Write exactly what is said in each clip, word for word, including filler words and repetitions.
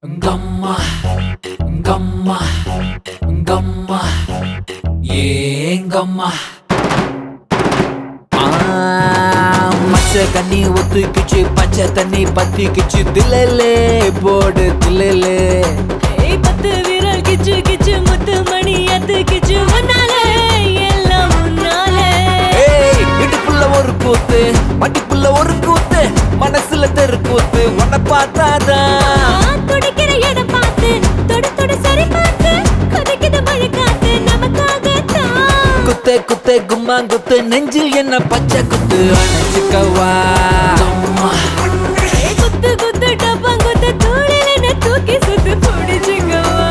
Gamma, gamma, gamma, yeah, gamma. Ah, macha kani otu kichi, pacha tani pati kichi, dilele, board dilele. Hey, patu viral kichu kichu, mutu mani atu kichu, unale, yella unale. Hey, idupulla oru koothu, madipulla oru koothu, manasula theru koothu, unna paathada. துடிக்கிற இடம் பார்த்து தொடு தொடு சரி பார்த்து கொதிக்குது மழை காத்து நமக்காகத்தான் குத்தே குத்தே கும்மா குத்து நெஞ்சில் என்ன பச்சை குத்து அணைச்சுக்கவா குத்து குத்து டப்பா குத்து தோளில் என்ன தூக்கி சுத்து பிடிச்சுக்கவா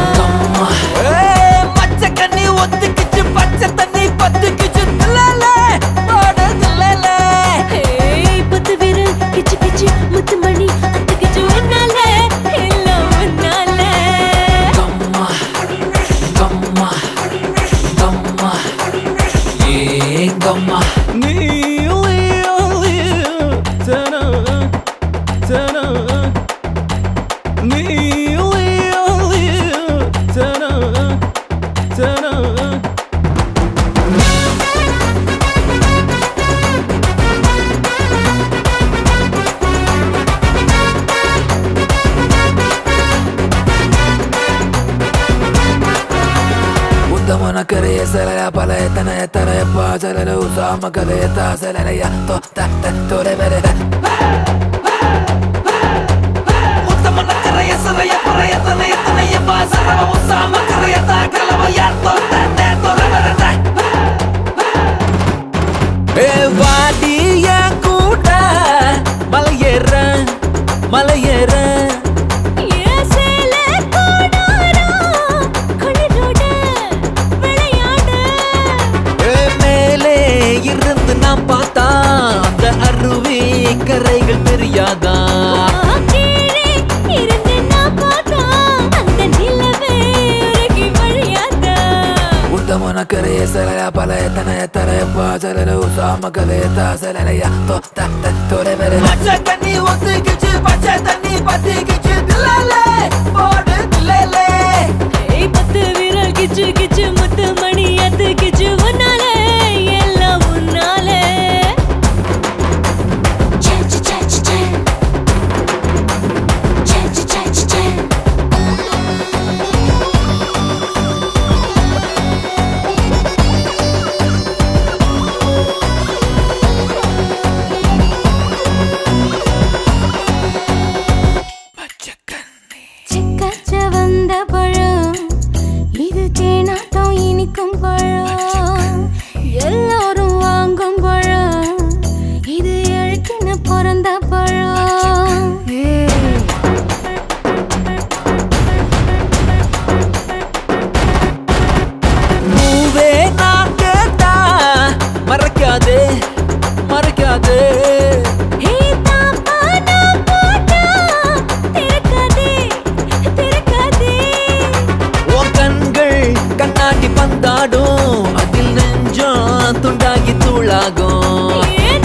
மச்ச கண்ணி ஒத்துக்கிச்சு பச்சை தண்ணி பத்துக்கிச்சு தில்லேலே போடு தில்லேலே பத்து விரல் கிச்சு கிச்சு முத்து மணி அத்துக்கிச்சு உன்னால Gamma, Neil, Neil, turn up, turn up. Neil, Neil, turn up, turn up. Udamana kare salaya palaya tanaya taraya pa salala usama kalaya ta salala ya to ta ta to re bere Udamana kare salaya palaya tanaya tanaya pa salala usama kalaya ta kalava ya to ta ta to re bere Hey vadi ya kuda malayera malayera நாம் பார்த்தா அந்த அருவி கரைகள் தெரியாதா கீழே இருந்து நான் பார்த்தா அந்த நிலவே உருகி வழியாதா உத்தமன கரைய சலயா பலய தனய தரைய பாசல உசாம கலைய தாசலையா தோ தத்த தோரே வெர பச்சை தண்ணி ஒத்துக்கிச்சு பச்சை தண்ணி பத்திக்கிச்சு தில்லேலே போடு தில்லேலே ஏய் பத்து விரல் கிச்சு கிச்சு முத்து மணி அத்து கிச்சு உன்னாலே எல்லாம் உன்னாலே அதில் நெஞ்சம் துண்டாகி தூளாகும்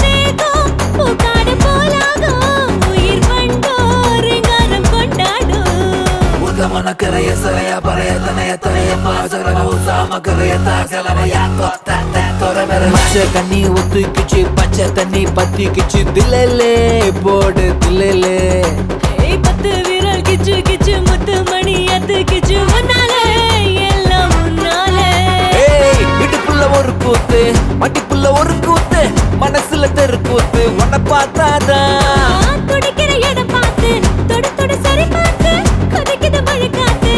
உயிர் வண்டோருங்காரம் கொண்டாடும் உதமன கரைய சரைய பழைய தனைய தனைய பாசல உசாம கரைய தாசலையா மச்ச கண்ணி ஒத்துக்கிச்சு பச்சை தண்ணி பத்திக்கிச்சு தில்லேலே போடு தில்லேலே பத்து விரல் கிச்சு கிச்சு முத்து மணி அத்து கிச்சு உன்னாலே எல்லாம் உன்னாலே இடுப்புள்ள ஒரு கூத்து மடிப்புள்ள ஒரு கூத்து மனசுல தெரு கூத்து உன்ன பார்த்தாதா துடிக்கிற இடம் பார்த்து தொடு தொடு சரி பார்த்து கொதிக்குது மழை காத்து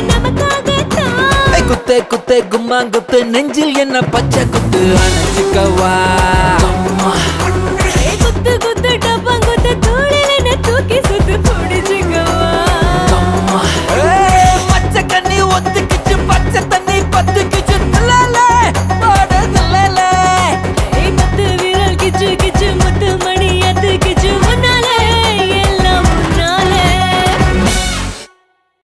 நமக்காகத்தான் குத்தே குத்தே கும்மா குத்து நெஞ்சில் என்ன பச்சை குத்து அணைச்சுக்கவா